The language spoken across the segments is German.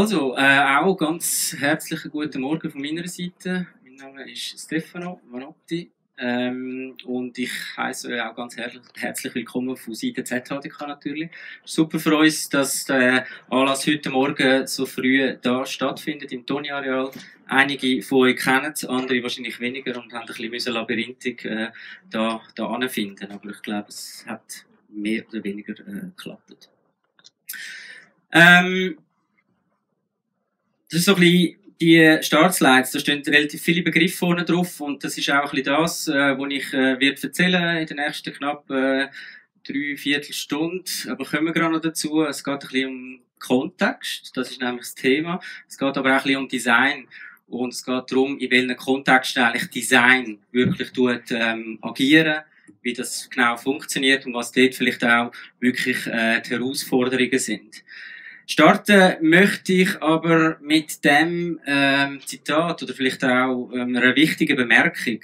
Also, auch ganz herzlichen guten Morgen von meiner Seite. Mein Name ist Stefano Vanotti und ich heiße euch auch ganz herzlich willkommen von Seite ZHDK natürlich. Super für uns, dass der Anlass heute Morgen so früh da stattfindet im Toni-Areal. Einige von euch kennen es, andere wahrscheinlich weniger und haben ein bisschen Labyrinthic da anfinden. Aber ich glaube, es hat mehr oder weniger geklappt. Das ist so ein bisschen die Startslides, da stehen relativ viele Begriffe vorne drauf und das ist auch ein bisschen das, was ich werde erzählen in den nächsten knapp 3/4 Stunde. Aber kommen wir gerade noch dazu, es geht ein bisschen um Kontext, das ist nämlich das Thema. Es geht aber auch ein bisschen um Design und es geht darum, in welchen Kontexten eigentlich Design wirklich agieren, wie das genau funktioniert und was dort vielleicht auch wirklich die Herausforderungen sind. Starten möchte ich aber mit dem Zitat oder vielleicht auch einer wichtigen Bemerkung.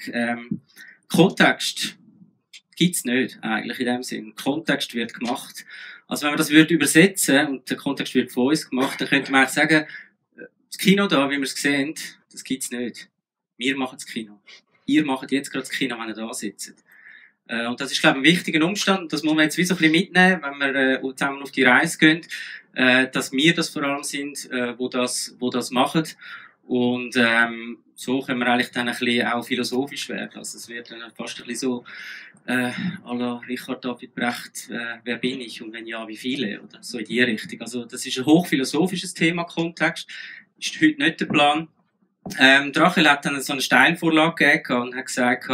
Kontext gibt's nicht eigentlich in dem Sinn. Kontext wird gemacht. Also wenn man das würde übersetzen und der Kontext wird von uns gemacht, dann könnte man eigentlich sagen, das Kino da, wie wir es sehen, das gibt's nicht. Wir machen das Kino. Ihr macht jetzt gerade das Kino, wenn ihr da sitzt. Und das ist, glaube ich, ein wichtiger Umstand. Das muss man jetzt wie so ein bisschen mitnehmen, wenn wir zusammen auf die Reise gehen, dass wir das vor allem sind, wo das machen. Und so können wir eigentlich dann ein bisschen auch philosophisch werden. Also es wird dann fast ein bisschen so à la Richard David Brecht, wer bin ich und wenn ja, wie viele? Oder so in die Richtung. Also das ist ein hochphilosophisches Thema, Kontext. Ist heute nicht der Plan. Rachel hat dann so eine Steilvorlage gegeben und hat gesagt,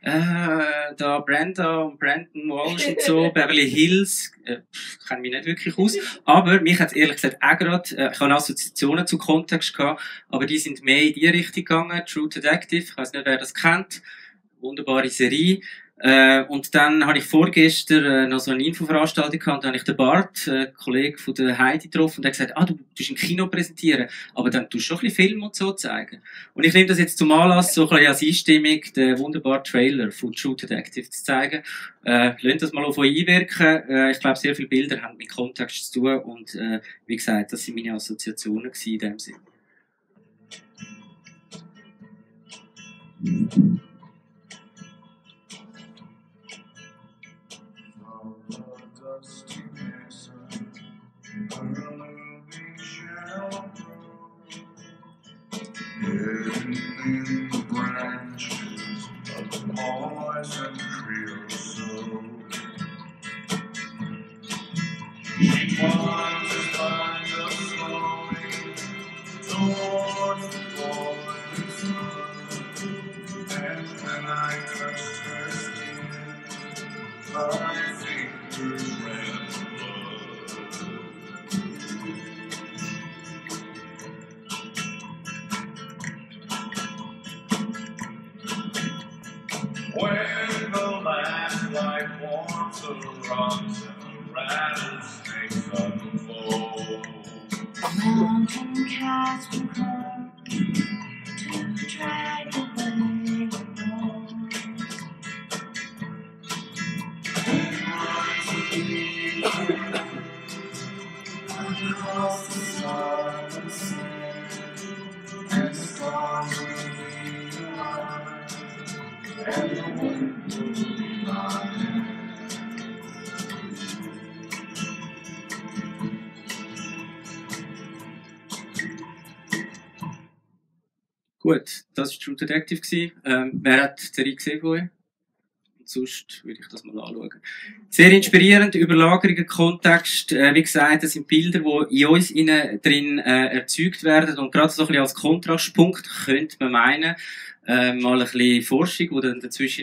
da Brenda und Brandon Walsh und so, Beverly Hills, kenne mich nicht wirklich aus, aber mich hat es ehrlich gesagt auch gerade, ich habe Assoziationen zu Kontext gehabt, aber die sind mehr in die Richtung gegangen, True Detective, ich weiß nicht, wer das kennt, wunderbare Serie. Und dann habe ich vorgestern noch so eine Infoveranstaltung gehabt, da habe ich den Bart, Kollege von der Heidi, getroffen und der hat gesagt, du tust im Kino präsentieren, aber dann tust du schon ein bisschen Film und so zeigen. Und ich nehme das jetzt zum Anlass, so ein bisschen als Einstimmung, den wunderbaren Trailer von True Detective zu zeigen. Lasst das mal auf euch einwirken. Ich glaube, sehr viele Bilder haben mit Kontext zu tun und wie gesagt, das sind meine Assoziationen in dem Sinn. In the branches of the poison creosote, she climbs to find us slowly towards the boiling sun. And when I touched her skin, my fingers ran blood. When the last light warms the rocks and the rattlesnakes unfold, mountain cats will come to drag away the bones. And rise across the silent sand, and stars will be alive. And the wind will be my hand. Gut, das war True Detective. Wer hat die Serie gesehen von euch? Und sonst würde ich das mal anschauen. Sehr inspirierend, Überlagerungen, Kontext. Wie gesagt, das sind Bilder, die in uns drin erzeugt werden. Und gerade so ein bisschen als Kontrastpunkt könnte man meinen, mal ein bisschen Forschung, die dann dazwischen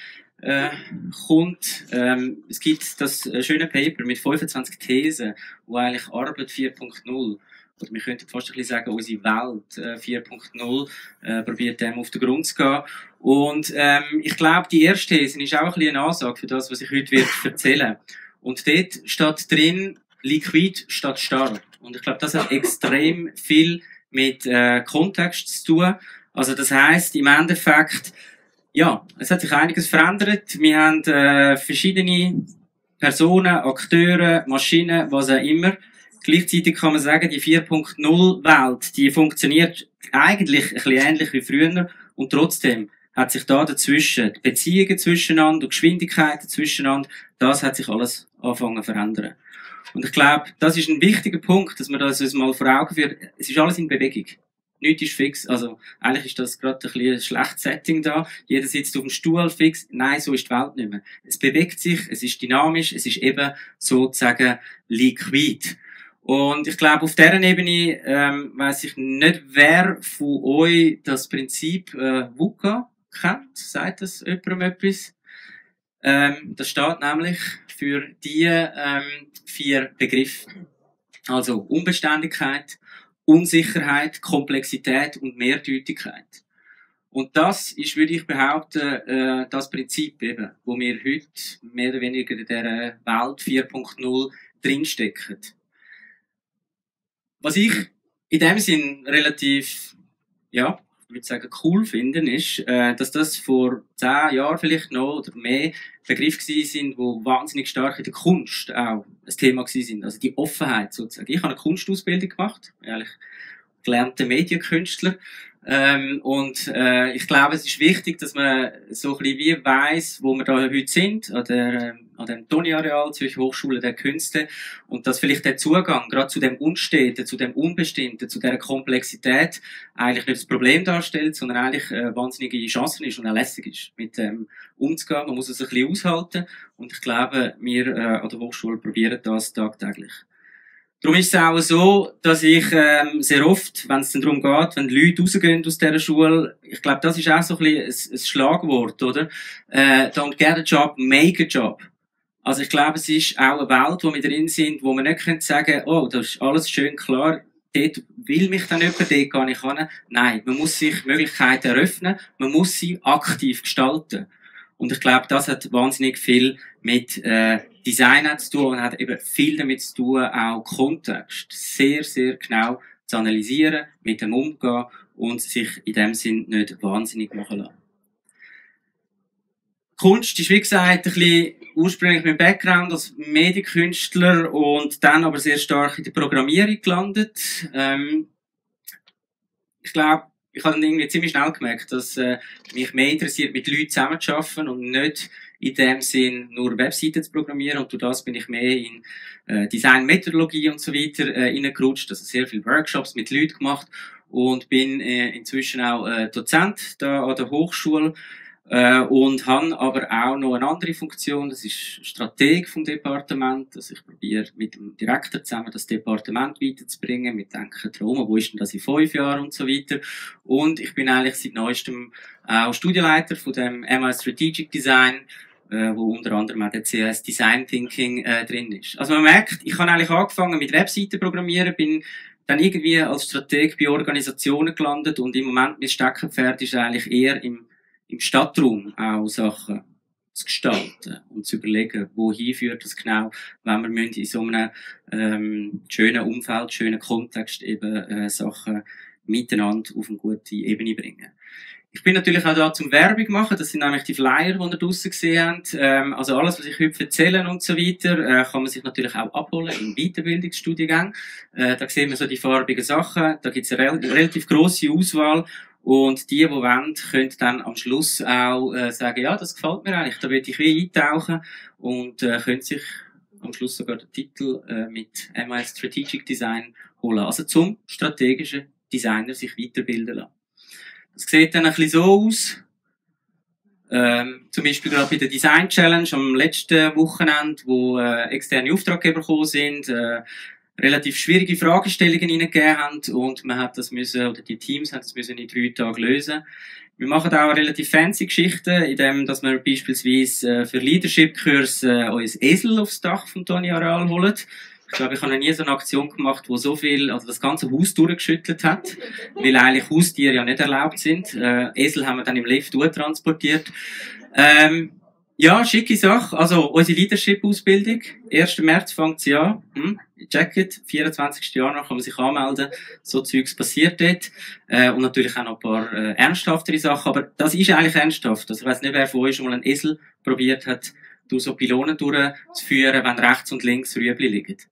kommt. Es gibt das schöne Paper mit 25 Thesen, wo eigentlich Arbeit 4.0, oder wir könnten fast ein bisschen sagen, unsere Welt 4.0 probiert dem auf den Grund zu gehen. Und ich glaube, die erste These ist auch ein bisschen eine Ansage für das, was ich heute erzählen werde. Und dort steht drin, liquid statt starr. Und ich glaube, das hat extrem viel mit Kontext zu tun. Also das heisst, im Endeffekt, ja, es hat sich einiges verändert. Wir haben verschiedene Personen, Akteure, Maschinen, was auch immer, Gleichzeitig kann man sagen, die 4.0-Welt, die funktioniert eigentlich ein bisschen ähnlich wie früher und trotzdem hat sich da dazwischen, die Beziehungen zwischeneinander, die Geschwindigkeiten zwischeneinander, das hat sich alles angefangen zu verändern. Und ich glaube, das ist ein wichtiger Punkt, dass man das uns mal vor Augen führt. Es ist alles in Bewegung. Nichts ist fix. Also, eigentlich ist das gerade ein bisschen ein schlechtes Setting da. Jeder sitzt auf dem Stuhl fix. Nein, so ist die Welt nicht mehr. Es bewegt sich, es ist dynamisch, es ist eben sozusagen liquid. Und ich glaube, auf dieser Ebene weiss ich nicht, wer von euch das Prinzip VUCA kennt. Sagt das jemandem etwas? Das steht nämlich für die 4 Begriffe. Also Unbeständigkeit, Unsicherheit, Komplexität und Mehrdeutigkeit. Und das ist, würde ich behaupten, das Prinzip eben, wo wir heute mehr oder weniger in dieser Welt 4.0 drinstecken. Was ich in dem Sinn relativ, ja, ich würde sagen, cool finde, ist, dass das vor 10 Jahren vielleicht noch oder mehr Begriffe gewesen sind, die wahnsinnig stark in der Kunst auch ein Thema gewesen sind. Also die Offenheit sozusagen. Ich habe eine Kunstausbildung gemacht, ehrlich gelernter Medienkünstler. Ich glaube, es ist wichtig, dass man so ein bisschen wie weiss, wo wir da heute sind, an dem Toni-Areal, Zürcher Hochschule der Künste, und dass vielleicht der Zugang, gerade zu dem Unsteten, zu dem Unbestimmten, zu dieser Komplexität, eigentlich nicht das Problem darstellt, sondern eigentlich wahnsinnige Chancen ist und auch lässig ist, mit dem umzugehen. Man muss es ein bisschen aushalten, und ich glaube, wir an der Hochschule probieren das tagtäglich. Darum ist es auch so, dass ich sehr oft, wenn es dann darum geht, wenn die Leute rausgehen aus dieser Schule, ich glaube, das ist auch so ein bisschen ein Schlagwort, oder? Don't get a job, make a job. Also ich glaube, es ist auch eine Welt, wo wir drin sind, wo man nicht sagen können, oh, das ist alles schön klar, dort will mich dann jemand, dort gehe ich hin. Nein, man muss sich Möglichkeiten eröffnen, man muss sie aktiv gestalten. Und ich glaube, das hat wahnsinnig viel mit Design zu tun und hat eben viel damit zu tun, auch Kontext sehr, sehr genau zu analysieren, mit dem umgehen und sich in dem Sinn nicht wahnsinnig machen lassen. Kunst ist, wie gesagt, ein bisschen ursprünglich mein Background als Medienkünstler und dann aber sehr stark in der Programmierung gelandet. Ich glaube, ich habe dann irgendwie ziemlich schnell gemerkt, dass mich mehr interessiert, mit Leuten zusammenzuarbeiten und nicht in dem Sinn nur Webseiten zu programmieren. Und durch das bin ich mehr in Design, Methodologie und so weiter reingerutscht. Also sehr viele Workshops mit Leuten gemacht und bin inzwischen auch Dozent da an der Hochschule. Und habe aber auch noch eine andere Funktion, das ist Strateg vom Departement. Also ich probiere mit dem Direktor zusammen das Departement weiterzubringen. Wir denken darum, wo ist denn das in 5 Jahren und so weiter. Und ich bin eigentlich seit neuestem auch Studienleiter von dem MI Strategic Design, wo unter anderem auch der CS Design Thinking drin ist. Also man merkt, ich habe eigentlich angefangen mit Webseiten programmieren, bin dann irgendwie als Strateg bei Organisationen gelandet und im Moment mein Steckenpferd ist eigentlich eher im Stadtraum auch Sachen zu gestalten und zu überlegen, wohin führt das genau, wenn wir in so einem schönen Umfeld, schönen Kontext eben Sachen miteinander auf eine gute Ebene bringen. Ich bin natürlich auch da zum Werbung machen, das sind nämlich die Flyer, die ihr draussen gesehen habt. Also alles, was ich heute erzähle und so weiter, kann man sich natürlich auch abholen im Weiterbildungsstudiengang. Da sehen wir so die farbigen Sachen, da gibt es eine relativ grosse Auswahl. Und die wollen, können dann am Schluss auch sagen, ja, das gefällt mir eigentlich, da will ich wie eintauchen und können sich am Schluss sogar den Titel mit MI Strategic Design holen. Also zum strategischen Designer sich weiterbilden lassen. Das sieht dann ein bisschen so aus. Zum Beispiel gerade bei der Design Challenge am letzten Wochenende, wo externe Auftraggeber gekommen sind, relativ schwierige Fragestellungen hineingegeben haben und man hat das müssen, oder die Teams haben das müssen in 3 Tagen lösen. Wir machen auch relativ fancy Geschichten, indem, dass wir beispielsweise für Leadership-Kurs uns Esel aufs Dach vom Toni-Areal holen. Ich glaube, ich habe noch nie so eine Aktion gemacht, wo so viel, also das ganze Haus durchgeschüttelt hat, weil eigentlich Haustiere ja nicht erlaubt sind. Esel haben wir dann im Lift transportiert. Ja, schicke Sache. Also, unsere Leadership-Ausbildung. 1. März fängt sie an. Jacket. 24. Januar kann man sich anmelden. So Zeugs passiert dort. Und natürlich auch noch ein paar ernsthaftere Sachen. Aber das ist eigentlich ernsthaft. Also, ich weiss nicht, wer von euch schon mal einen Esel probiert hat, durch so Pylonen durchzuführen, wenn rechts und links Rüebli liegen.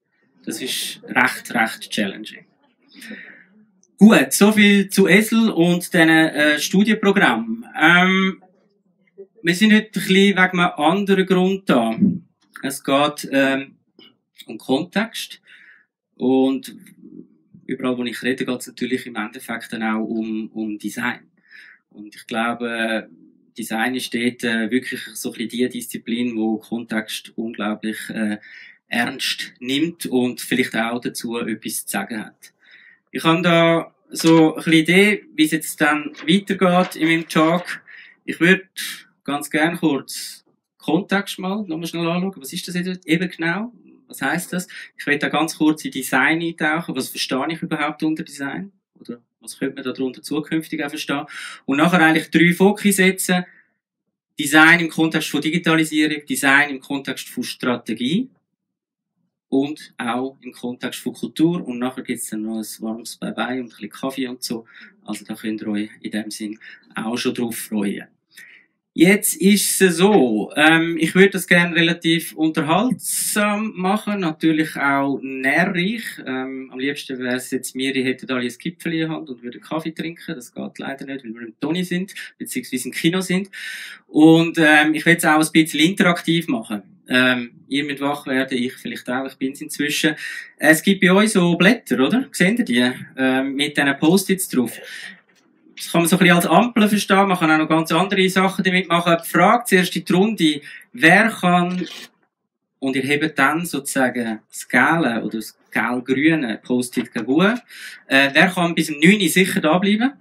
Das ist recht challenging. Gut, soviel zu ESL und diesen Studienprogrammen. Wir sind heute ein bisschen wegen einem anderen Grund da. Es geht um Kontext. Und überall, wo ich rede, geht es natürlich im Endeffekt dann auch um Design. Und ich glaube, Design ist dort wirklich so ein bisschen die Disziplin, wo Kontext unglaublich ernst nimmt und vielleicht auch dazu etwas zu sagen hat. Ich habe da so ein bisschen Idee, wie es jetzt dann weitergeht in meinem Talk. Ich würde ganz gerne kurz Kontext nochmal schnell anschauen. Was ist das jetzt eben genau? Was heisst das? Ich will da ganz kurz in Design eintauchen. Was verstehe ich überhaupt unter Design? Oder was könnte man darunter zukünftig auch verstehen? Und nachher eigentlich 3 Fokus setzen. Design im Kontext von Digitalisierung, Design im Kontext von Strategie und auch im Kontext von Kultur. Und nachher gibt es dann noch ein warmes Bye-bye und ein bisschen Kaffee und so. Also da könnt ihr euch in dem Sinn auch schon drauf freuen. Jetzt ist es so, ich würde das gerne relativ unterhaltsam machen, natürlich auch nährreich. Am liebsten wäre es jetzt mir, die hätten alle ein Gipfel in der Hand und würden Kaffee trinken. Das geht leider nicht, weil wir im Toni sind, beziehungsweise im Kino sind. Und ich will es auch ein bisschen interaktiv machen. Ihr müsst wach werden, ich vielleicht auch, ich bin es inzwischen. Es gibt bei euch so Blätter, oder? Seht ihr die? Mit diesen Post-its drauf. Das kann man so ein bisschen als Ampel verstehen, man kann auch noch ganz andere Sachen damit machen. Die Frage zuerst in die Runde, wer kann, und ihr hebt dann sozusagen das gelbe oder das gelb-grüne Post-it gut, wer kann bis um 9 Uhr sicher da bleiben?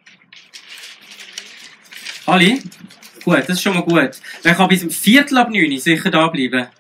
Alle? Gut, das ist schon mal gut. Wer kann bis um 8:45 Uhr sicher da bleiben?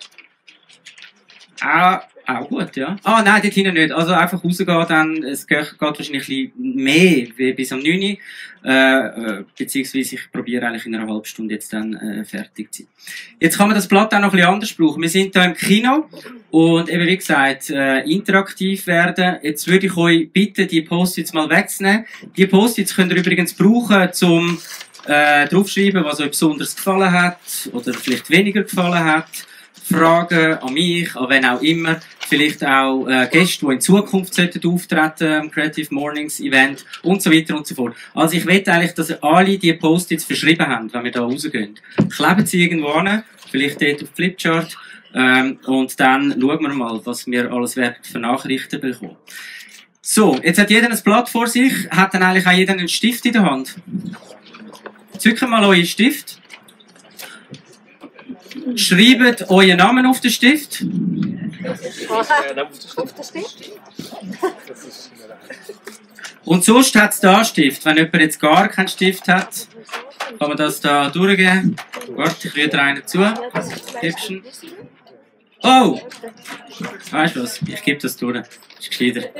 Auch gut, ja. Ah, nein, dort hinten nicht. Also einfach rausgehen, dann, es geht wahrscheinlich ein bisschen mehr wie bis um 9 Uhr. Beziehungsweise ich probiere eigentlich in einer halben Stunde jetzt dann fertig zu sein. Jetzt kann man das Blatt auch noch ein bisschen anders brauchen. Wir sind hier im Kino und eben wie gesagt, interaktiv werden. Jetzt würde ich euch bitten, die Post-its mal wegzunehmen. Die Post-its könnt ihr übrigens brauchen, zum draufschreiben, was euch besonders gefallen hat oder vielleicht weniger gefallen hat. Fragen an mich, an wen auch immer. Vielleicht auch Gäste, die in Zukunft sollten auftreten am Creative Mornings Event und so weiter und so fort. Also ich will eigentlich, dass ihr alle die Post-its verschrieben habt, wenn wir da rausgehen. Kleben sie irgendwo an, vielleicht dort auf Flipchart, und dann schauen wir mal, was wir alles werden für Nachrichten bekommen. So, jetzt hat jeder ein Blatt vor sich, hat dann eigentlich auch jeder einen Stift in der Hand. Zücken mal euren Stift. Schreibt euren Namen auf den Stift. Und sonst hat es da Stift. Wenn jemand jetzt gar keinen Stift hat, kann man das da durchgeben. Warte, ich rühre einen zu. Gibschen. Oh! Weißt du was? Ich gebe das durch. Das ist gescheiter.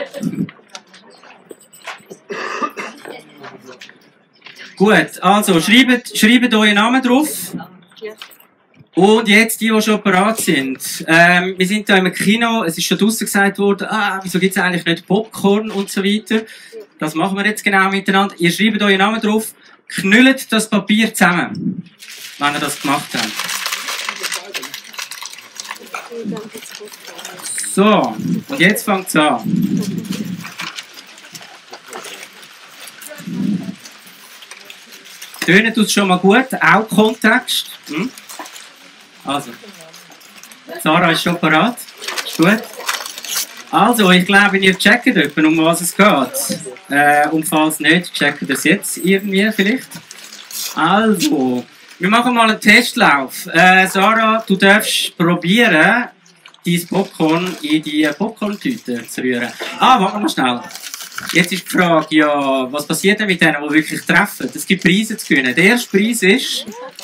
Gut, also schreibt euren Namen drauf. Und jetzt die schon parat sind. Wir sind hier im Kino, es ist schon draussen gesagt worden, wieso gibt es eigentlich nicht Popcorn und so weiter. Das machen wir jetzt genau miteinander. Ihr schreibt euren Namen drauf, knüllt das Papier zusammen, wenn ihr das gemacht habt. So, und jetzt fängt es an. Tönen tut es schon mal gut, auch Kontext. Also, Sarah ist schon parat. Ist gut. Also, ich glaube, ihr checkt etwa, um was es geht. Und falls nicht, checkt ihr es jetzt irgendwie vielleicht. Also, wir machen mal einen Testlauf. Sarah, du darfst probieren, dein Popcorn in die Popcorn-Tüte zu rühren. Warte mal schnell. Jetzt ist die Frage, ja, was passiert denn mit denen, die wirklich treffen? Es gibt Preise zu gewinnen. Der erste Preis ist,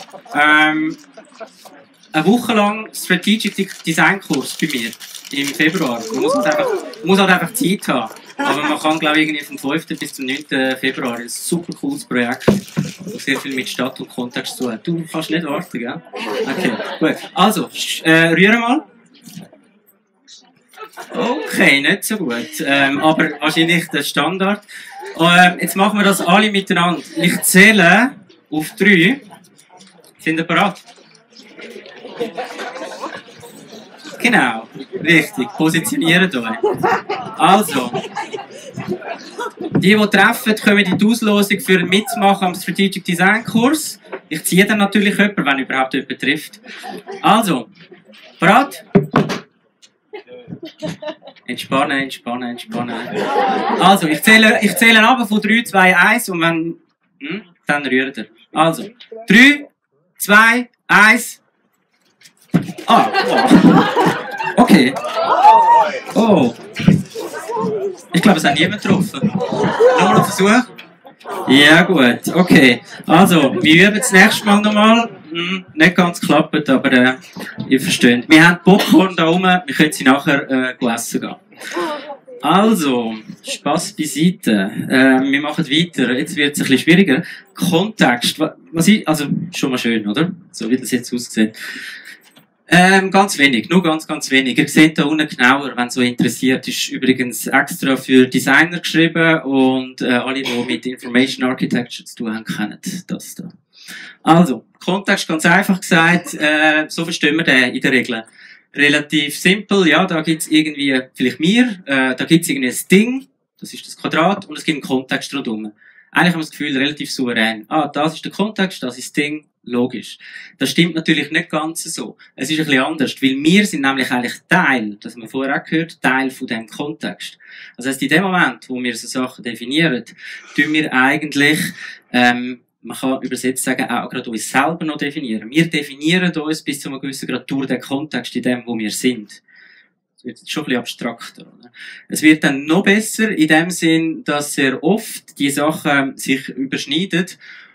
eine Woche lang Strategic Design Kurs bei mir im Februar. Man muss halt einfach Zeit haben. Aber man kann, glaube ich, irgendwie vom 5. bis zum 9. Februar ein super cooles Projekt, das sehr viel mit Stadt und Kontext zu tun. Du kannst nicht warten, gell? Okay, gut. Also, rühren mal. Okay, nicht so gut. Aber wahrscheinlich der Standard. Jetzt machen wir das alle miteinander. Ich zähle auf 3. Sind ihr bereit? Genau, richtig. Positioniert euch. Also, die treffen, kommen in die Auslosung für ein Mitmachen am Strategic Design Kurs. Ich ziehe dann natürlich jemanden, wenn überhaupt jemand trifft. Also, bereit? Entspannen, entspannen, entspannen. Also, ich zähle ab von 3, 2, 1 und wenn... dann rührt er. Also, 3, 2, 1... Ah, oh. Okay. Oh. Ich glaube, es hat niemand getroffen. Nur noch Versuch. Ja, gut. Okay. Also, wir üben das nächste Mal nochmal. Nicht ganz geklappt, aber ihr versteht. Wir haben Popcorn da oben, wir können sie nachher essen gehen. Also, Spass beiseite. Wir machen weiter. Jetzt wird es ein bisschen schwieriger. Kontext. Also, schon mal schön, oder? So wie das jetzt aussieht. Ganz wenig, nur ganz wenig. Ihr seht da unten genauer, wenn es so interessiert. Ist übrigens extra für Designer geschrieben und alle, die mit Information Architecture zu tun haben, kennen das da. Also, Kontext ganz einfach gesagt, so verstehen wir den in der Regel. Relativ simpel, ja, da gibt's irgendwie, vielleicht mir, da gibt's irgendwie ein Ding, das ist das Quadrat, und es gibt einen Kontext rundherum. Eigentlich haben wir das Gefühl, relativ souverän. Ah, das ist der Kontext, das ist das Ding, logisch. Das stimmt natürlich nicht ganz so. Es ist ein bisschen anders, weil wir sind nämlich eigentlich Teil, das haben wir vorher auch gehört, Teil von diesem Kontext. Das heisst, in dem Moment, wo wir so Sachen definieren, tun wir eigentlich, man kann übersetzt sagen, auch gerade uns selber noch definieren. Wir definieren uns bis zu einem gewissen Grad durch den Kontext in dem, wo wir sind. Das wird schon ein bisschen abstrakter, oder? Es wird dann noch besser in dem Sinn, dass sehr oft die Sachen sich überschneiden.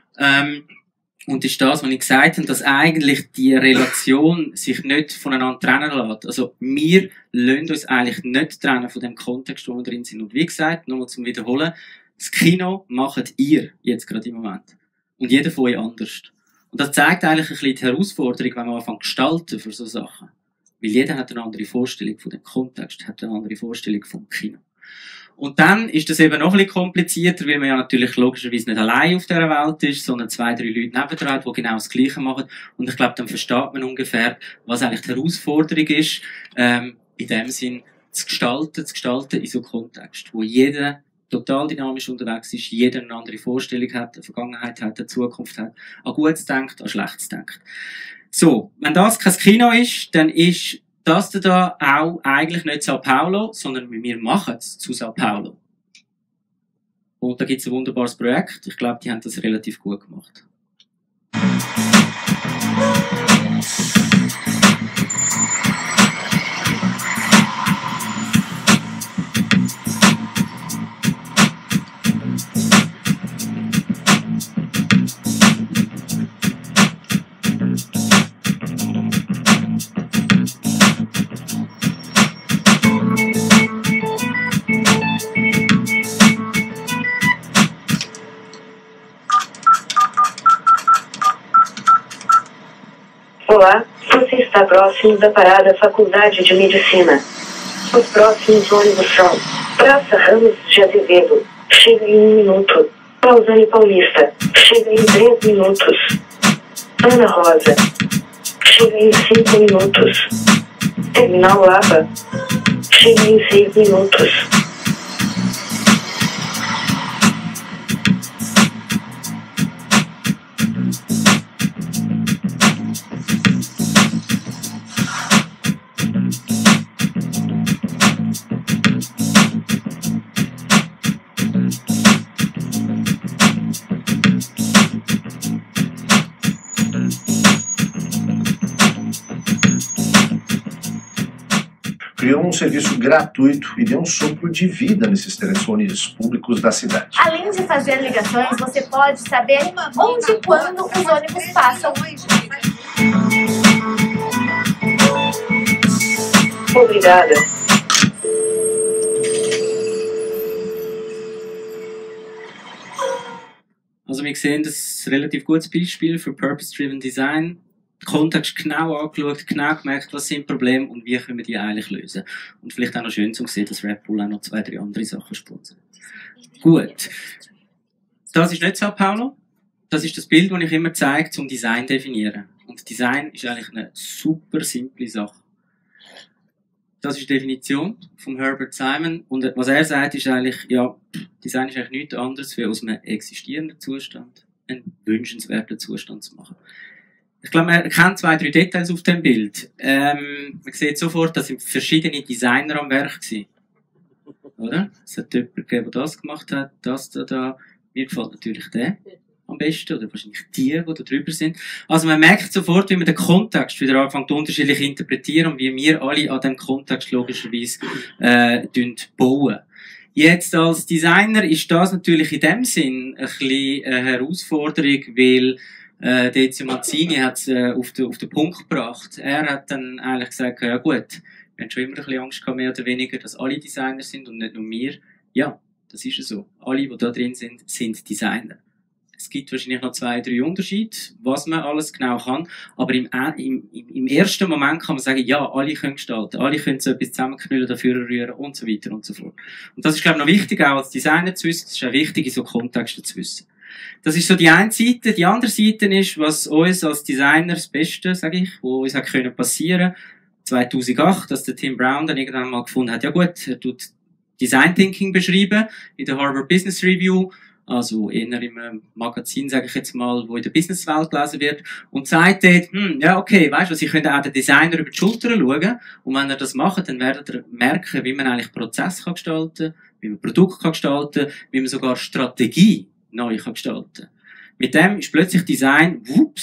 Und ist das, was ich gesagt habe, dass eigentlich die Relation sich nicht voneinander trennen lässt. Also, wir lassen uns eigentlich nicht trennen von dem Kontext, wo wir drin sind. Und wie gesagt, nochmal zum Wiederholen, das Kino macht ihr jetzt gerade im Moment. Und jeder von euch anders. Und das zeigt eigentlich ein bisschen die Herausforderung, wenn man anfängt zu gestalten für so Sachen. Weil jeder hat eine andere Vorstellung von dem Kontext, hat eine andere Vorstellung vom Kino. Und dann ist das eben noch ein bisschen komplizierter, weil man ja natürlich logischerweise nicht allein auf dieser Welt ist, sondern 2, 3 Leute nebendran hat, die genau das Gleiche machen. Und ich glaube, dann versteht man ungefähr, was eigentlich die Herausforderung ist, in dem Sinn, zu gestalten in so einem Kontext, wo jeder total dynamisch unterwegs ist, jeder eine andere Vorstellung hat, eine Vergangenheit hat, eine Zukunft hat, an Gutes denkt, an Schlechtes denkt. So, wenn das kein Kino ist, dann ist das da auch eigentlich nicht Sao Paulo, sondern wir machen es zu Sao Paulo. Und da gibt es ein wunderbares Projekt. Ich glaube, die haben das relativ gut gemacht. Olá, você está próximo da parada Faculdade de Medicina. Os próximos ônibus são Praça Ramos de Azevedo, chega em 1 minuto. Pausani Paulista, chega em 3 minutos. Ana Rosa, chega em 5 minutos. Terminal Lapa, chega em 6 minutos. Criou um serviço gratuito e deu um sopro de vida nesses telefones públicos da cidade. Além de fazer ligações, você pode saber onde e quando os ônibus passam. Obrigada. Also wir sehen, das ist ein relativ gutes Beispiel für Purpose-Driven Design. Kontext genau angeschaut, genau gemerkt, was sind Probleme und wie können wir die eigentlich lösen. Und vielleicht auch noch schön zu sehen, dass Red Bull auch noch 2, 3 andere Sachen sponsert. Gut. Das ist nicht Sao Paulo. Das ist das Bild, das ich immer zeige, zum Design zu definieren. Und Design ist eigentlich eine super simple Sache. Das ist die Definition von Herbert Simon. Und was er sagt, ist eigentlich, ja, Design ist eigentlich nichts anderes, wie aus einem existierenden Zustand einen wünschenswerten Zustand zu machen. Ich glaube, man erkennt 2, 3 Details auf dem Bild. Man sieht sofort, dass sind verschiedene Designer am Werk waren. Oder? Es hat jemanden gegeben, der das gemacht hat, das da. Mir gefällt natürlich der am besten, oder wahrscheinlich die da drüber sind. Also man merkt sofort, wie man den Kontext wieder anfängt unterschiedlich zu interpretieren und wie wir alle an diesem Kontext logischerweise bauen. Jetzt als Designer ist das natürlich in dem Sinn ein bisschen eine Herausforderung, weil Dezio Mazzini hat es auf den Punkt gebracht. Er hat dann eigentlich gesagt, ja gut, wir haben schon immer ein bisschen Angst gehabt, mehr oder weniger, dass alle Designer sind und nicht nur wir. Ja, das ist ja so. Alle, die da drin sind, sind Designer. Es gibt wahrscheinlich noch 2, 3 Unterschiede, was man alles genau kann. Aber im ersten Moment kann man sagen, ja, alle können gestalten, alle können so etwas zusammenknüllen, dafür rühren und so weiter und so fort. Und das ist, glaube ich, noch wichtig, auch als Designer zu wissen. Das ist auch wichtig, in so Kontexten zu wissen. Das ist so die eine Seite. Die andere Seite ist, was uns als Designer das Beste, sage ich, wo uns hat passieren können, 2008, dass der Tim Brown dann irgendwann mal gefunden hat, ja gut, er tut Design Thinking beschreiben in der Harvard Business Review, also eher im Magazin, sage ich jetzt mal, wo in der Businesswelt gelesen wird, und sagt dort, ja okay, weißt du, Sie können auch den Designer über die Schulter schauen, und wenn er das macht, dann werdet ihr merken, wie man eigentlich Prozess kann gestalten, wie man Produkt kann gestalten, wie man sogar Strategie neu kann gestalten. Mit dem ist plötzlich Design,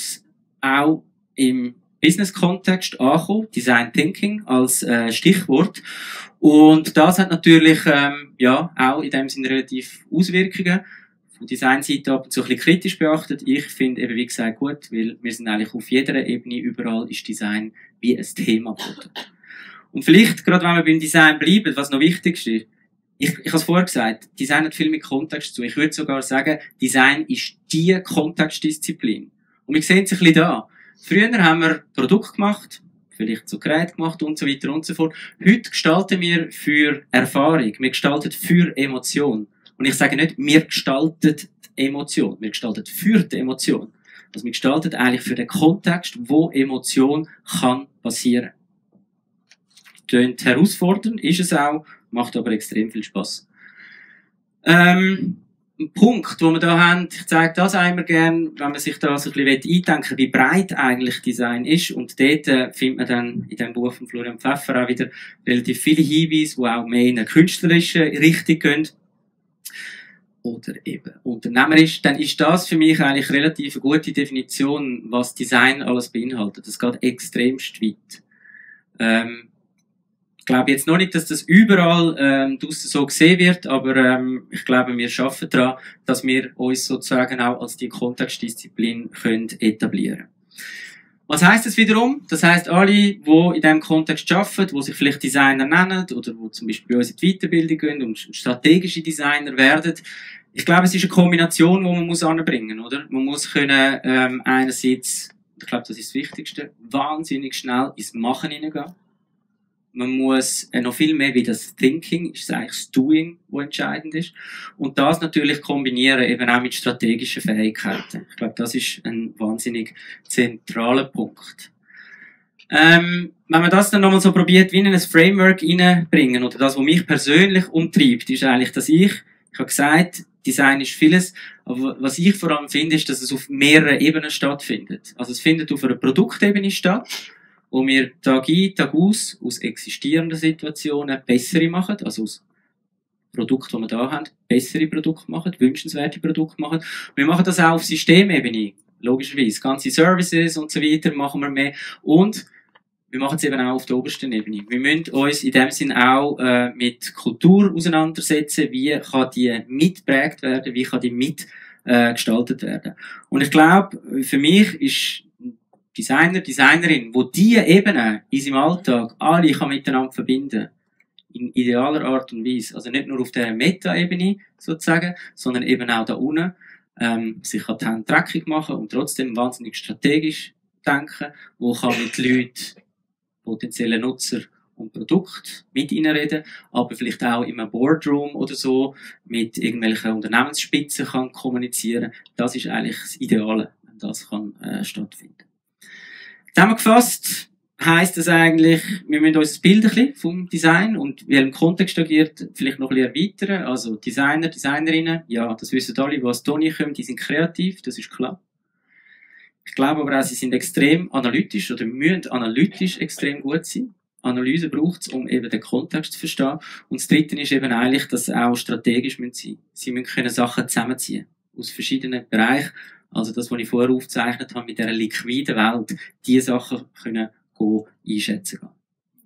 auch im Business-Kontext angekommen, Design Thinking als Stichwort. Und das hat natürlich auch in dem Sinne relativ Auswirkungen. Von Designseite ab und zu ein bisschen kritisch beachtet. Ich finde eben, wie gesagt, gut, weil wir sind eigentlich auf jeder Ebene, überall ist Design wie ein Thema geworden. Und vielleicht, gerade wenn wir beim Design bleiben, was noch wichtig ist, ich habe es vorher gesagt, Design hat viel mit Kontext zu. Ich würde sogar sagen, Design ist die Kontextdisziplin. Und wir sehen es ein bisschen da. Früher haben wir Produkte gemacht, vielleicht so Geräte gemacht und so weiter und so fort. Heute gestalten wir für Erfahrung, wir gestalten für Emotion. Und ich sage nicht, wir gestalten die Emotion, wir gestalten für die Emotion. Also wir gestalten eigentlich für den Kontext, wo Emotion kann passieren. Klingt herausfordernd, ist es auch, macht aber extrem viel Spass. Ein Punkt, den wir da haben, ich zeige das einmal gerne, wenn man sich da so ein bisschen eindenken will, wie breit eigentlich Design ist. Und dort findet man dann in dem Buch von Florian Pfeffer auch wieder relativ viele Hinweise, die auch mehr in eine künstlerische Richtung gehen. Oder eben unternehmerisch. Dann ist das für mich eigentlich relativ eine gute Definition, was Design alles beinhaltet. Das geht extremst weit. Ich glaube jetzt noch nicht, dass das überall draussen so gesehen wird, aber ich glaube, wir arbeiten daran, dass wir uns sozusagen auch als die Kontextdisziplin können etablieren. Was heisst das wiederum? Das heisst, alle, die in diesem Kontext arbeiten, die sich vielleicht Designer nennen oder die zum Beispiel bei uns in die Weiterbildung gehen und strategische Designer werden, ich glaube, es ist eine Kombination, die man anbringen muss, oder? Man muss können einerseits, ich glaube, das ist das Wichtigste, wahnsinnig schnell ins Machen hineingehen. Man muss noch viel mehr wie das Thinking, ist es eigentlich das Doing, das entscheidend ist. Und das natürlich kombinieren eben auch mit strategischen Fähigkeiten. Ich glaube, das ist ein wahnsinnig zentraler Punkt. Wenn man das dann nochmal so probiert, wie in ein Framework reinbringen, oder das, was mich persönlich umtreibt, ist eigentlich, dass ich habe gesagt, Design ist vieles, aber was ich vor allem finde, ist, dass es auf mehreren Ebenen stattfindet. Also es findet auf einer Produktebene statt, wo wir Tag ein, Tag aus existierenden Situationen bessere machen, also aus Produkten, die wir da haben, bessere Produkte machen, wünschenswerte Produkte machen. Und wir machen das auch auf Systemebene, logischerweise. Ganze Services und so weiter machen wir mehr. Und wir machen es eben auch auf der obersten Ebene. Wir müssen uns in dem Sinn auch mit Kultur auseinandersetzen. Wie kann die mitgeprägt werden? Wie kann die mitgestaltet werden? Und ich glaube, für mich ist Designer, Designerin, wo diese Ebenen in seinem Alltag alle kann miteinander verbinden, in idealer Art und Weise, also nicht nur auf der Meta-Ebene sozusagen, sondern eben auch da unten, sich an die Hände dreckig machen und trotzdem wahnsinnig strategisch denken, wo kann mit Leuten, potenziellen Nutzer und Produkt mit reinreden, aber vielleicht auch in einem Boardroom oder so mit irgendwelchen Unternehmensspitzen kann kommunizieren. Das ist eigentlich das Ideale, wenn das kann stattfinden. Zusammengefasst, heisst das eigentlich, wir müssen uns das Bild ein bisschen vom Design und wie er im Kontext agiert, vielleicht noch ein bisschen erweitern. Also Designer, Designerinnen, ja, das wissen alle, was Toni kommen, die sind kreativ, das ist klar. Ich glaube aber auch, sie sind extrem analytisch oder müssen analytisch extrem gut sein. Analyse braucht es, um eben den Kontext zu verstehen. Und das Dritte ist eben eigentlich, dass sie auch strategisch sein müssen. Sie müssen können Sachen zusammenziehen. Aus verschiedenen Bereichen. Also das, was ich vorher aufgezeichnet habe, mit dieser liquiden Welt, diese Sachen können einschätzen gehen.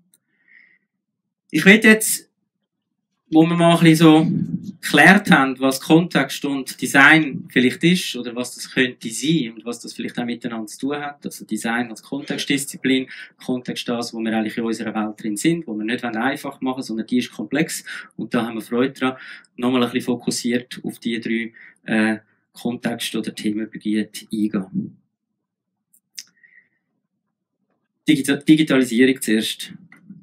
Ich will jetzt, wo wir mal ein bisschen so geklärt haben, was Kontext und Design vielleicht ist, oder was das könnte sein, und was das vielleicht auch miteinander zu tun hat, also Design als Kontextdisziplin, Kontext das, wo wir eigentlich in unserer Welt drin sind, wo wir nicht einfach machen wollen, sondern die ist komplex, und da haben wir Freude dran, nochmal ein bisschen fokussiert auf die drei Kontext- oder Themengebiete eingehen. Digitalisierung zuerst.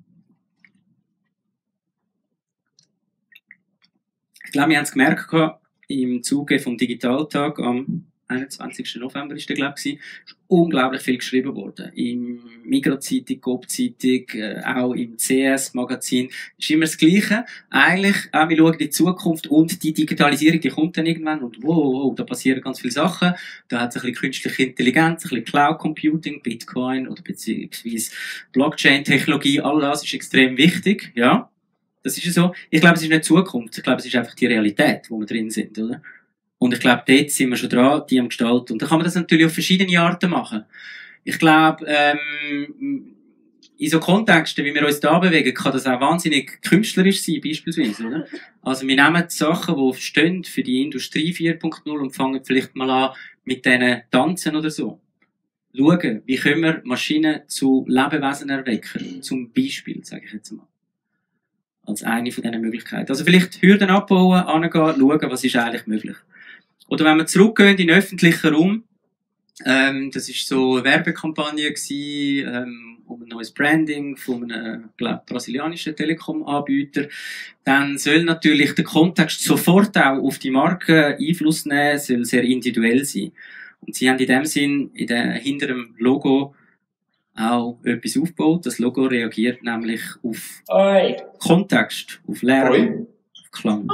Ich glaube, wir haben es gemerkt im Zuge vom Digitaltag am 21. November ist der, glaube ich, ist unglaublich viel geschrieben worden. Im Migros-Zeitung, Coop-Zeitung, auch im CS-Magazin. Ist immer das Gleiche. Eigentlich, auch wir schauen in die Zukunft und die Digitalisierung, die kommt dann irgendwann und wow, da passieren ganz viele Sachen. Da hat es ein bisschen künstliche Intelligenz, ein bisschen Cloud Computing, Bitcoin oder beziehungsweise Blockchain-Technologie. All das ist extrem wichtig, ja. Das ist so. Ich glaube, es ist nicht Zukunft. Ich glaube, es ist einfach die Realität, wo wir drin sind, oder? Und ich glaube, dort sind wir schon dran, die am Gestalten. Und da kann man das natürlich auf verschiedene Arten machen. Ich glaube, in so Kontexten, wie wir uns da bewegen, kann das auch wahnsinnig künstlerisch sein, beispielsweise, oder? Also, wir nehmen die Sachen, die stehen für die Industrie 4.0 und fangen vielleicht mal an, mit denen tanzen oder so. Schauen, wie können wir Maschinen zu Lebewesen erwecken? Zum Beispiel, sage ich jetzt mal. Als eine von diesen Möglichkeiten. Also vielleicht Hürden abbauen, angehen, schauen, was ist eigentlich möglich. Oder wenn wir zurückgehen in den öffentlichen Raum, das ist so eine Werbekampagne gewesen, um ein neues Branding von einem, brasilianischen Telekom-Anbieter, dann soll natürlich der Kontext sofort auch auf die Marke Einfluss nehmen, soll sehr individuell sein. Und sie haben in dem Sinn hinter dem Logo auch etwas aufgebaut. Das Logo reagiert nämlich auf Kontext, auf Lärm, auf Klang.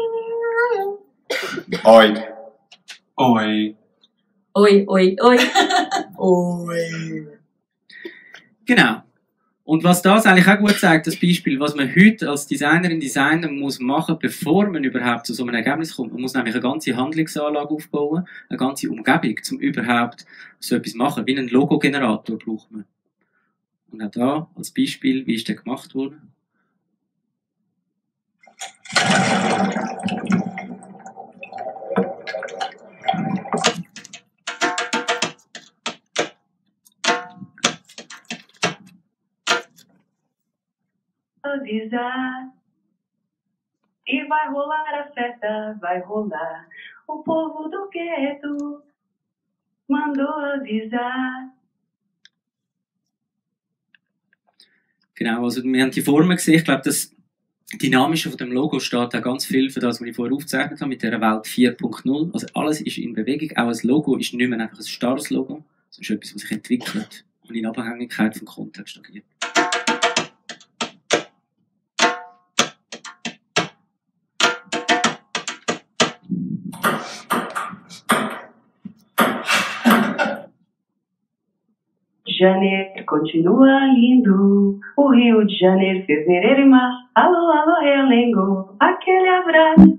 Oi. Oi. Oi, oi, oi. Oi. Genau. Und was das eigentlich auch gut zeigt, das Beispiel, was man heute als Designerin, Designer muss machen, bevor man überhaupt zu so einem Ergebnis kommt. Man muss nämlich eine ganze Handlungsanlage aufbauen, eine ganze Umgebung, um überhaupt so etwas zu machen. Wie einen Logo-Generator braucht man. Und auch da, als Beispiel, wie ist der gemacht worden? Avisar. E vai rolar a festa, vai rolar. O povo do gueto mandou avisar. Genau, also wir haben die Formen gesehen. Ich glaube, das Dynamische von dem Logo steht auch ganz viel für das, was ich vorher aufgezeichnet habe, mit dieser Welt 4.0. Also alles ist in Bewegung. Auch ein Logo ist nicht mehr einfach ein starres Logo, sondern ist etwas, was sich entwickelt und in Abhängigkeit vom Kontext agiert. Janeiro continua lindo, o Rio de Janeiro, fevereiro e março. Alô, alô, Realengo, aquele abraço.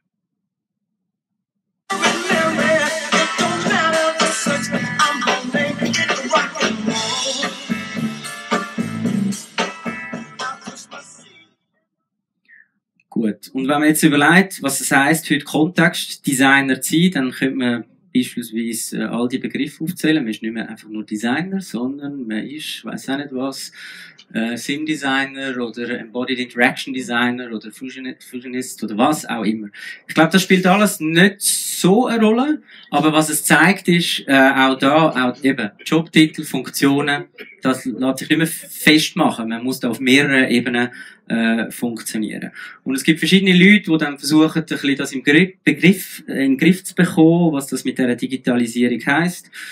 Gut, und wenn man jetzt überlegt, was es heisst, heute Kontextdesigner zu sein, dann könnte man beispielsweise all die Begriffe aufzählen. Man ist nicht mehr einfach nur Designer, sondern man ist, ich weiss auch nicht was, Sim-Designer oder Embodied Interaction Designer oder Fusionist oder was auch immer. Ich glaube, das spielt alles nicht so eine Rolle, aber was es zeigt ist, auch da, auch eben Jobtitel, Funktionen, das lässt sich nicht mehr festmachen. Man muss da auf mehreren Ebenen funktionieren. Und es gibt verschiedene Leute, die dann versuchen, ein bisschen das im Griff zu bekommen, was das mit der Digitalisierung heisst.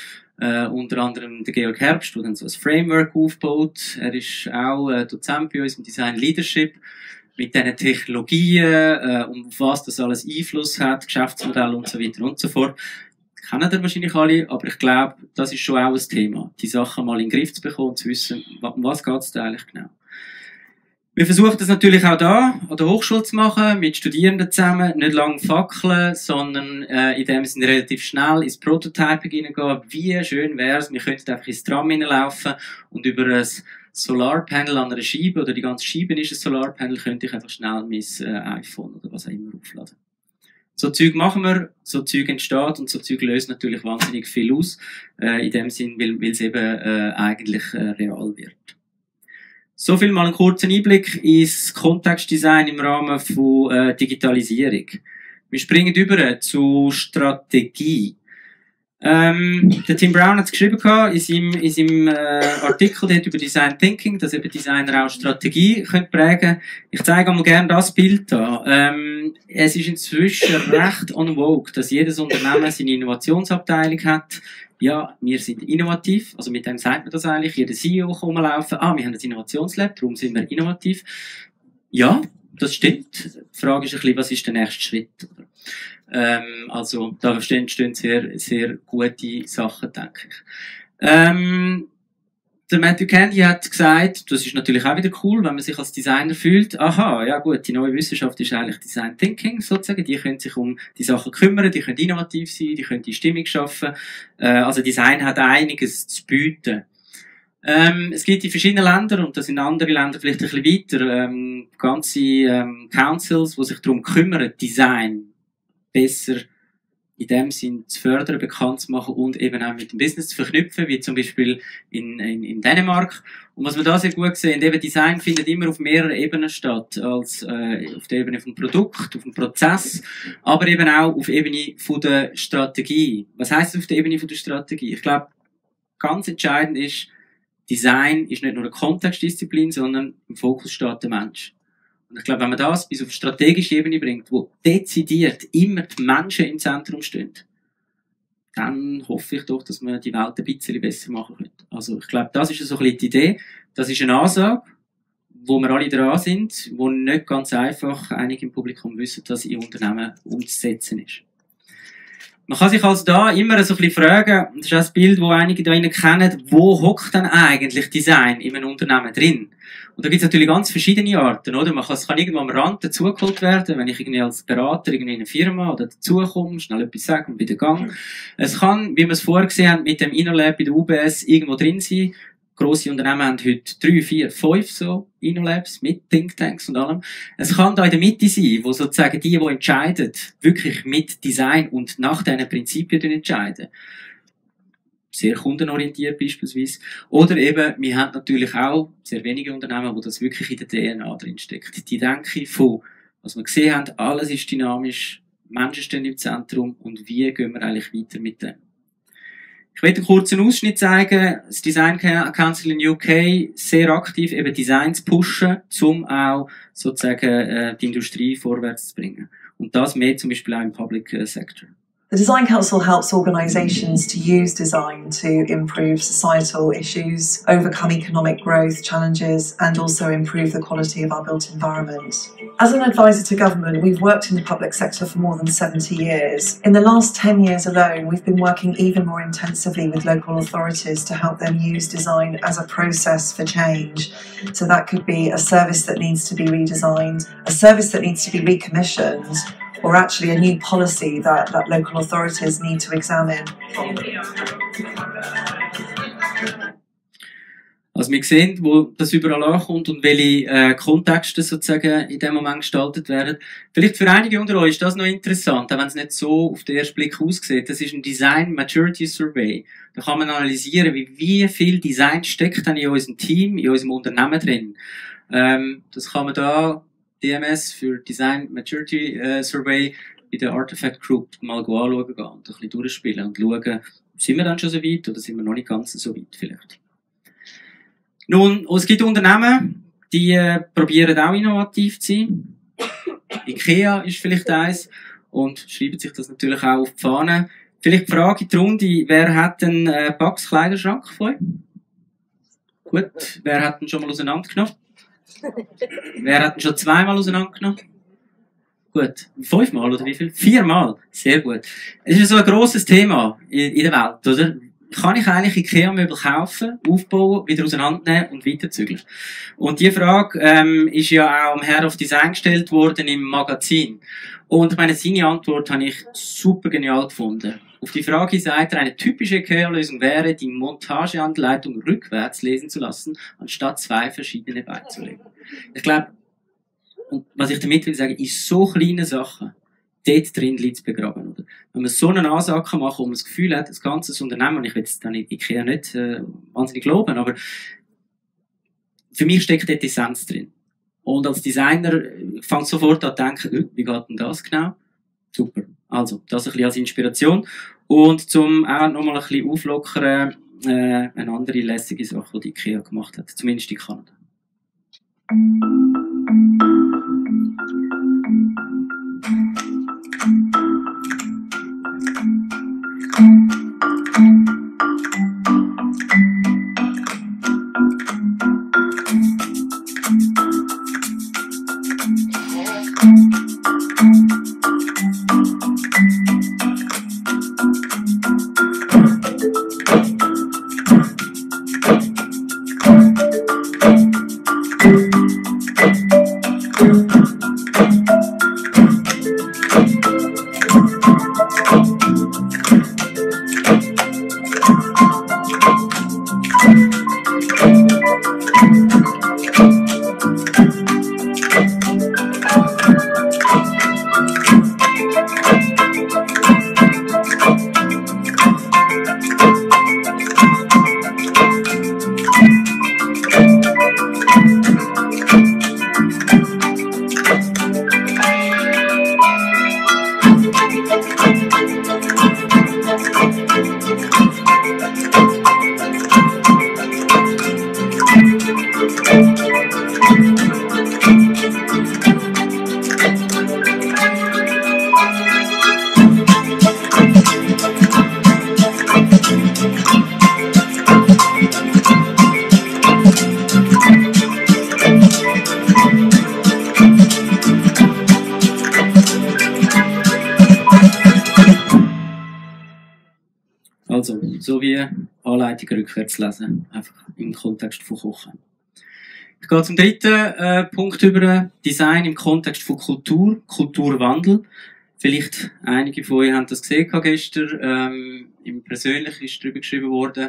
unter anderem der Georg Herbst, der dann so ein Framework aufbaut. Er ist auch Dozent bei uns im Design Leadership mit diesen Technologien, und auf was das alles Einfluss hat, Geschäftsmodell und so weiter und so fort. Kennen ihr wahrscheinlich alle, aber ich glaube, das ist schon auch ein Thema, die Sachen mal in den Griff zu bekommen, zu wissen, um was geht es da eigentlich genau. Wir versuchen das natürlich auch da an der Hochschule zu machen, mit Studierenden zusammen, nicht lange fackeln, sondern in dem Sinne relativ schnell ins Prototyping hineingehen. Wie schön wäre es, wir könnten einfach ins Tram hineinlaufen und über ein Solarpanel an einer Scheibe, oder die ganze Scheibe ist ein Solarpanel, könnte ich einfach schnell mein iPhone oder was auch immer aufladen. So Zeug machen wir, so Zeug entsteht und so Zeug löst natürlich wahnsinnig viel aus, in dem Sinn, weil es eben eigentlich real wird. So viel mal einen kurzen Einblick ins Kontextdesign im Rahmen von Digitalisierung. Wir springen über zu Strategie. Der Tim Brown hat es geschrieben in seinem Artikel dort über Design Thinking, dass eben Designer auch Strategie können prägen. Ich zeige einmal gerne das Bild an. Es ist inzwischen recht on vogue, dass jedes Unternehmen seine Innovationsabteilung hat. Ja, wir sind innovativ, also mit dem sagt man das eigentlich. Jeder CEO kann rumlaufen, wir haben ein Innovationslab, darum sind wir innovativ. Ja, das stimmt. Die Frage ist ein bisschen, was ist der nächste Schritt? Also, da entstehen sehr, sehr gute Sachen, denke ich. Der Matthew Candy hat gesagt, das ist natürlich auch wieder cool, wenn man sich als Designer fühlt, aha, ja gut, die neue Wissenschaft ist eigentlich Design Thinking, sozusagen, die können sich um die Sachen kümmern, die können innovativ sein, die können die Stimmung schaffen, also Design hat einiges zu bieten. Es gibt in verschiedenen Ländern, und das sind andere Länder vielleicht ein bisschen weiter, ganze Councils, die sich darum kümmern, Design besser in dem Sinn zu fördern, bekannt zu machen und eben auch mit dem Business zu verknüpfen, wie zum Beispiel in Dänemark. Und was wir da sehr gut sehen, eben Design findet immer auf mehreren Ebenen statt, als auf der Ebene vom Produkt, auf dem Prozess, aber eben auch auf der Ebene von der Strategie. Was heisst auf der Ebene von der Strategie? Ich glaube, ganz entscheidend ist, Design ist nicht nur eine Kontextdisziplin, sondern im Fokus steht der Mensch. Und ich glaube, wenn man das bis auf strategische Ebene bringt, wo dezidiert immer die Menschen im Zentrum stehen, dann hoffe ich doch, dass man die Welt ein bisschen besser machen könnte. Also ich glaube, das ist so ein bisschen die Idee. Das ist eine Ansage, wo wir alle dran sind, wo nicht ganz einfach einige im Publikum wissen, dass in Unternehmen umzusetzen ist. Man kann sich also da immer so ein bisschen fragen, das ist auch das Bild, das einige da kennen, wo hockt denn eigentlich Design in einem Unternehmen drin? Und da gibt es natürlich ganz verschiedene Arten, oder? Es kann irgendwo am Rand dazugeholt werden, wenn ich irgendwie als Berater irgendwie in eine Firma oder dazukomme, schnell etwas sagen und wieder gang. Es kann, wie wir es vorher gesehen haben, mit dem InnoLab bei der UBS irgendwo drin sein. Grosse Unternehmen haben heute 3, 4, 5 so InnoLabs mit Thinktanks und allem. Es kann da in der Mitte sein, wo sozusagen die entscheiden, wirklich mit Design und nach diesen Prinzipien entscheiden. Sehr kundenorientiert beispielsweise. Oder eben, wir haben natürlich auch sehr wenige Unternehmen, wo das wirklich in der DNA drinsteckt. Die denken von, was wir gesehen haben, alles ist dynamisch, Menschen stehen im Zentrum und wie gehen wir eigentlich weiter mit dem? Ich möchte einen kurzen Ausschnitt zeigen. Das Design Council in UK sehr aktiv eben Design zu pushen, um auch sozusagen die Industrie vorwärts zu bringen. Und das mehr zum Beispiel auch im Public Sector. The Design Council helps organisations to use design to improve societal issues, overcome economic growth challenges, and also improve the quality of our built environment. As an advisor to government, we've worked in the public sector for more than 70 years. In the last 10 years alone, we've been working even more intensively with local authorities to help them use design as a process for change. So that could be a service that needs to be redesigned, a service that needs to be recommissioned, or actually a new policy that local authorities need to examine. Also wir sehen, wo das überall ankommt und welche Kontexte sozusagen in dem Moment gestaltet werden. Vielleicht für einige unter euch ist das noch interessant, auch wenn es nicht so auf den ersten Blick aussieht. Das ist ein Design Maturity Survey. Da kann man analysieren, wie viel Design steckt dann in unserem Team, in unserem Unternehmen drin. Das kann man da DMS für Design Maturity Survey bei der Artifact Group mal anschauen und ein bisschen durchspielen und schauen, sind wir dann schon so weit oder sind wir noch nicht ganz so weit vielleicht. Nun, es gibt Unternehmen, die probieren auch innovativ zu sein. IKEA ist vielleicht eins und schreiben sich das natürlich auch auf die Fahne. Vielleicht die Frage in die Runde, wer hat einen Bugs Kleiderschrank von euch? Gut, wer hat ihn schon mal auseinandergenommen? Wer hat ihn schon zweimal auseinandergenommen? Gut, 5-mal oder wie viel? 4-mal. Sehr gut. Es ist so ein grosses Thema in der Welt, oder? Kann ich eigentlich IKEA-Möbel kaufen, aufbauen, wieder auseinandernehmen und weiterzügeln? Und die Frage ist ja auch am Head of Design gestellt worden im Magazin. Und ich meine, seine Antwort habe ich super genial gefunden. Auf die Frage sagt er, eine typische IKEA-Lösung wäre, die Montageanleitung rückwärts lesen zu lassen, anstatt 2 verschiedene beizulegen. Ich glaube, und was ich damit will sagen, in so kleinen Sachen, dort drin liegt es begraben, oder? Wenn man so eine Ansage machen kann, wo man das Gefühl hat, das ganze Unternehmen, und ich will jetzt dann in IKEA nicht wahnsinnig loben, aber für mich steckt dort die Essenz drin. Und als Designer fängt sofort an zu denken, wie geht denn das genau? Super. Also, das ein bisschen als Inspiration. Und zum auch nochmal ein bisschen auflockern, eine andere lässige Sache, die IKEA gemacht hat, zumindest in Kanada. Also, so wie Anleitung rückwärts lesen, einfach im Kontext von Kochen. Ich gehe zum dritten Punkt über, Design im Kontext von Kultur, Kulturwandel. Vielleicht einige von euch haben das gesehen gestern, im Persönlichen ist darüber geschrieben worden.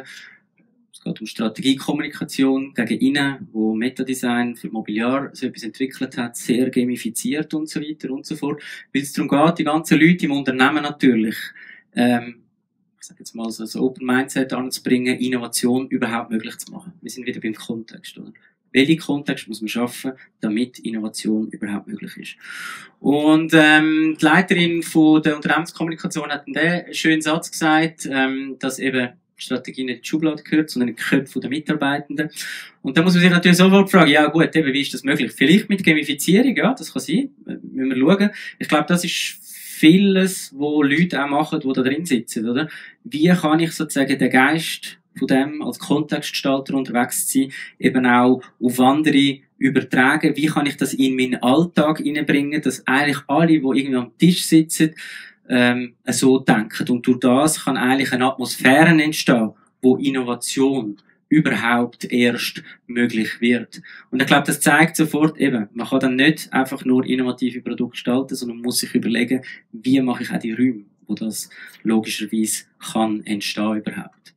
Es geht um Strategiekommunikation gegen innen, wo Metadesign für Mobiliar so etwas entwickelt hat, sehr gamifiziert und so weiter und so fort. Weil es darum geht, die ganzen Leute im Unternehmen natürlich, ich sage jetzt mal so ein Open Mindset anzubringen, Innovation überhaupt möglich zu machen. Wir sind wieder beim Kontext, oder? Welchen Kontext muss man schaffen, damit Innovation überhaupt möglich ist? Und die Leiterin von der Unternehmenskommunikation hat einen schönen Satz gesagt, dass eben Strategie nicht in die Schublade gehört, sondern in die Köpfe der Mitarbeitenden. Und da muss man sich natürlich sofort fragen, ja gut, eben, wie ist das möglich? Vielleicht mit Gamifizierung, ja, das kann sein, müssen wir schauen. Ich glaube, das ist vieles, wo Leute auch machen, die da drin sitzen, oder? Wie kann ich sozusagen den Geist von dem als Kontextgestalter unterwegs zu sein, eben auch auf andere übertragen? Wie kann ich das in meinen Alltag hineinbringen, dass eigentlich alle, die irgendwie am Tisch sitzen, so denken. Und durch das kann eigentlich eine Atmosphäre entstehen, wo Innovation überhaupt erst möglich wird. Und ich glaube, das zeigt sofort eben, man kann dann nicht einfach nur innovative Produkte gestalten, sondern muss sich überlegen, wie mache ich auch die Räume, wo das logischerweise kann entstehen überhaupt.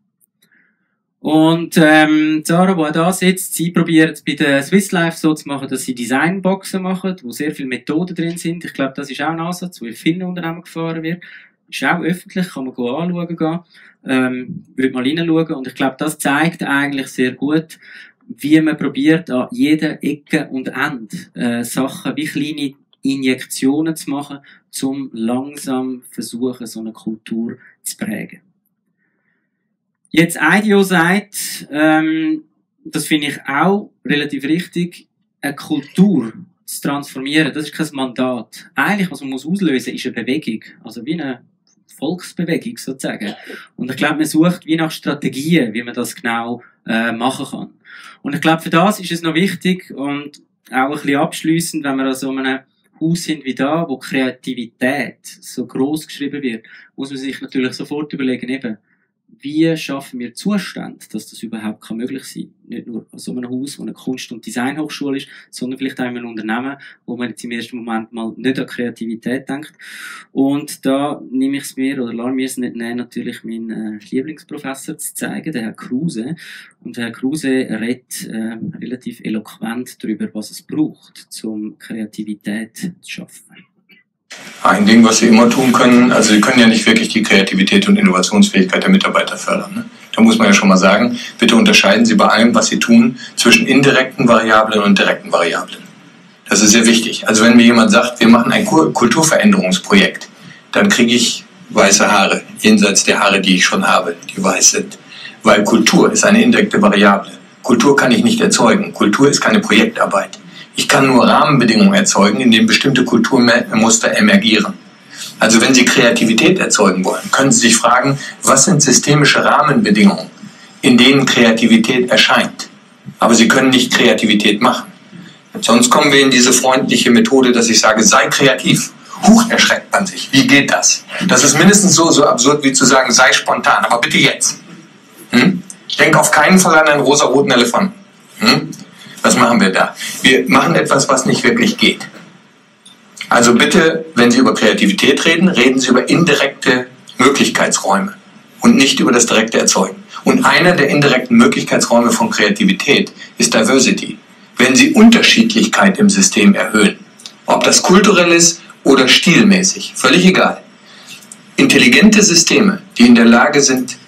Und Sarah, die auch da sitzt, sie probiert es bei der Swiss Life so zu machen, dass sie Designboxen machen, wo sehr viele Methoden drin sind. Ich glaube, das ist auch ein Ansatz, der in vielen Unternehmen gefahren wird. Ist auch öffentlich, kann man anschauen gehen. Würde mal hineinschauen. Und ich glaube, das zeigt eigentlich sehr gut, wie man probiert, an jeder Ecke und Ende Sachen wie kleine Injektionen zu machen, um langsam versuchen, so eine Kultur zu prägen. Jetzt IDEO sagt, das finde ich auch relativ richtig, eine Kultur zu transformieren, das ist kein Mandat. Eigentlich, was man muss auslösen, ist eine Bewegung. Also wie eine Volksbewegung sozusagen. Und ich glaube, man sucht wie nach Strategien, wie man das genau machen kann. Und ich glaube, für das ist es noch wichtig und auch ein bisschen abschliessend, wenn wir an so einem Haus sind wie da, wo Kreativität so gross geschrieben wird, muss man sich natürlich sofort überlegen, eben, wie schaffen wir Zustände, dass das überhaupt möglich sein kann. Nicht nur an so einem Haus, wo eine Kunst- und Designhochschule ist, sondern vielleicht auch in einem Unternehmen, wo man jetzt im ersten Moment mal nicht an Kreativität denkt. Und da nehme ich es mir, oder lasse mir es nicht nehmen, natürlich meinen Lieblingsprofessor zu zeigen, der Herr Kruse. Und der Herr Kruse redet relativ eloquent darüber, was es braucht, um Kreativität zu schaffen. Ein Ding, was Sie immer tun können, also Sie können ja nicht wirklich die Kreativität und Innovationsfähigkeit der Mitarbeiter fördern. Ne? Da muss man ja schon mal sagen, bitte unterscheiden Sie bei allem, was Sie tun, zwischen indirekten Variablen und direkten Variablen. Das ist sehr wichtig. Also wenn mir jemand sagt, wir machen ein Kulturveränderungsprojekt, dann kriege ich weiße Haare, jenseits der Haare, die ich schon habe, die weiß sind. Weil Kultur ist eine indirekte Variable. Kultur kann ich nicht erzeugen. Kultur ist keine Projektarbeit. Ich kann nur Rahmenbedingungen erzeugen, in denen bestimmte Kulturmuster emergieren. Also wenn Sie Kreativität erzeugen wollen, können Sie sich fragen, was sind systemische Rahmenbedingungen, in denen Kreativität erscheint. Aber Sie können nicht Kreativität machen. Sonst kommen wir in diese freundliche Methode, dass ich sage, sei kreativ. Huch, erschreckt man sich. Wie geht das? Das ist mindestens so absurd wie zu sagen, sei spontan, aber bitte jetzt. Denk auf keinen Fall an einen rosaroten Elefanten. Was machen wir da? Wir machen etwas, was nicht wirklich geht. Also bitte, wenn Sie über Kreativität reden, reden Sie über indirekte Möglichkeitsräume und nicht über das direkte Erzeugen. Und einer der indirekten Möglichkeitsräume von Kreativität ist Diversity. Wenn Sie Unterschiedlichkeit im System erhöhen, ob das kulturell ist oder stilmäßig, völlig egal. Intelligente Systeme, die in der Lage sind,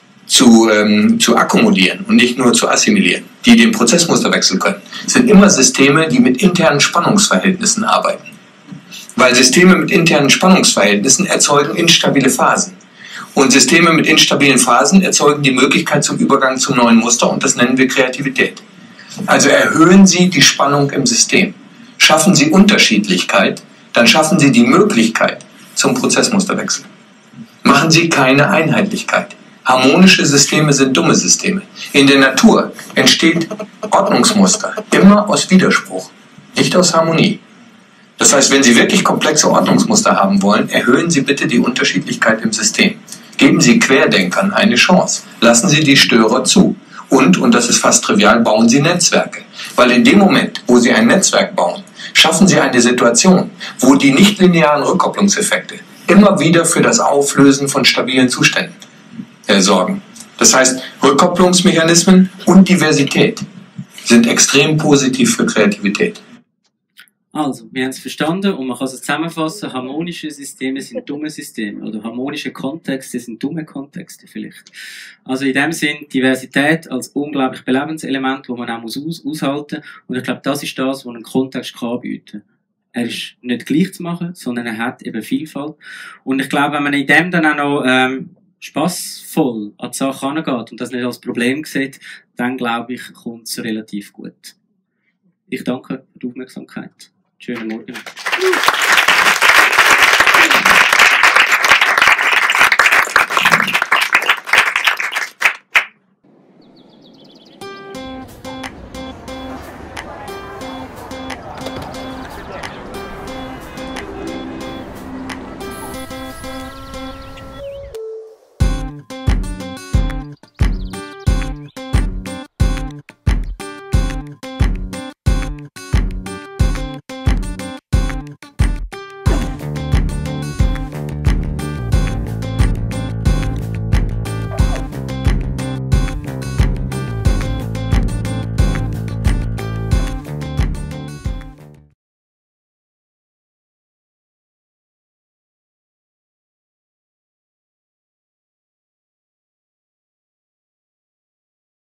zu akkumulieren und nicht nur zu assimilieren, die den Prozessmusterwechsel können, sind immer Systeme, die mit internen Spannungsverhältnissen arbeiten. Weil Systeme mit internen Spannungsverhältnissen erzeugen instabile Phasen. Und Systeme mit instabilen Phasen erzeugen die Möglichkeit zum Übergang zum neuen Muster und das nennen wir Kreativität. Also erhöhen Sie die Spannung im System. Schaffen Sie Unterschiedlichkeit, dann schaffen Sie die Möglichkeit zum Prozessmusterwechsel. Machen Sie keine Einheitlichkeit. Harmonische Systeme sind dumme Systeme. In der Natur entsteht Ordnungsmuster immer aus Widerspruch, nicht aus Harmonie. Das heißt, wenn Sie wirklich komplexe Ordnungsmuster haben wollen, erhöhen Sie bitte die Unterschiedlichkeit im System. Geben Sie Querdenkern eine Chance. Lassen Sie die Störer zu. Und das ist fast trivial, bauen Sie Netzwerke. Weil in dem Moment, wo Sie ein Netzwerk bauen, schaffen Sie eine Situation, wo die nichtlinearen Rückkopplungseffekte immer wieder für das Auflösen von stabilen Zuständen sorgen. Das heißt, Rückkopplungsmechanismen und Diversität sind extrem positiv für Kreativität. Also, wir haben es verstanden und man kann es zusammenfassen, harmonische Systeme sind dumme Systeme oder harmonische Kontexte sind dumme Kontexte vielleicht. Also in dem Sinn Diversität als unglaublich belebendes Element, das man auch aushalten muss und ich glaube, das ist das, was ein Kontext kann bieten. Er ist nicht gleich zu machen, sondern er hat eben Vielfalt und ich glaube, wenn man in dem dann auch noch spassvoll an die Sache herangeht und das nicht als Problem sieht, dann glaube ich, kommt es relativ gut. Ich danke für die Aufmerksamkeit. Schönen Morgen.